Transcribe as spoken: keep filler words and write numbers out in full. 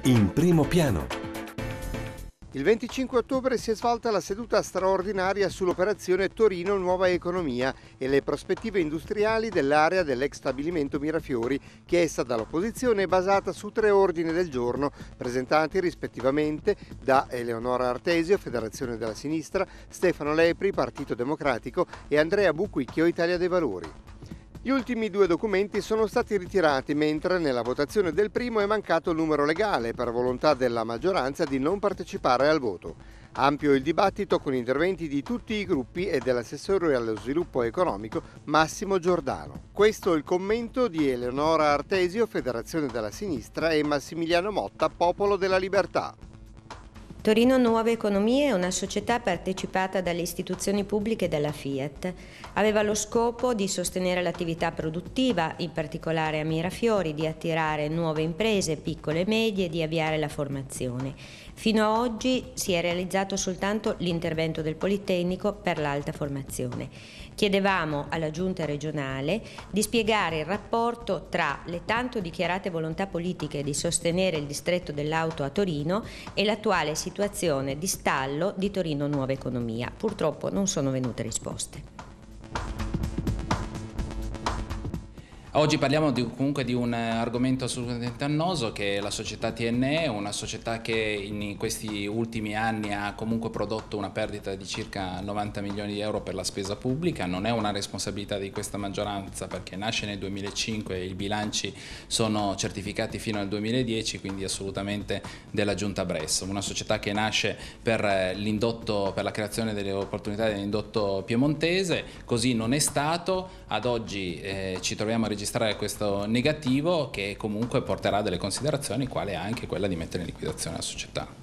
in primo piano. Il venticinque ottobre si è svolta la seduta straordinaria sull'operazione Torino Nuova Economia e le prospettive industriali dell'area dell'ex stabilimento Mirafiori, chiesta dall'opposizione, basata su tre ordini del giorno presentati rispettivamente da Eleonora Artesio, Federazione della Sinistra, Stefano Lepri, Partito Democratico, e Andrea Buquicchio, Italia dei Valori. Gli ultimi due documenti sono stati ritirati, mentre nella votazione del primo è mancato il numero legale per volontà della maggioranza di non partecipare al voto. Ampio il dibattito con interventi di tutti i gruppi e dell'assessore allo sviluppo economico Massimo Giordano. Questo è il commento di Eleonora Artesio, Federazione della Sinistra, e Massimiliano Motta, Popolo della Libertà. Torino Nuova Economia è una società partecipata dalle istituzioni pubbliche e dalla Fiat. Aveva lo scopo di sostenere l'attività produttiva, in particolare a Mirafiori, di attirare nuove imprese, piccole e medie, e di avviare la formazione. Fino ad oggi si è realizzato soltanto l'intervento del Politecnico per l'alta formazione. Chiedevamo alla Giunta regionale di spiegare il rapporto tra le tanto dichiarate volontà politiche di sostenere il distretto dell'auto a Torino e l'attuale situazione di stallo di Torino Nuova Economia. Purtroppo non sono venute risposte. Oggi parliamo di, comunque di un argomento assolutamente annoso, che è la società T N E, una società che in questi ultimi anni ha comunque prodotto una perdita di circa novanta milioni di euro per la spesa pubblica. Non è una responsabilità di questa maggioranza, perché nasce nel duemilacinque e i bilanci sono certificati fino al duemiladieci, quindi assolutamente della Giunta Bresso. Una società che nasce per l'indotto, per la creazione delle opportunità dell'indotto piemontese, così non è stato. Ad oggi eh, ci troviamo a registrare questo negativo, che comunque porterà delle considerazioni, quale anche quella di mettere in liquidazione la società.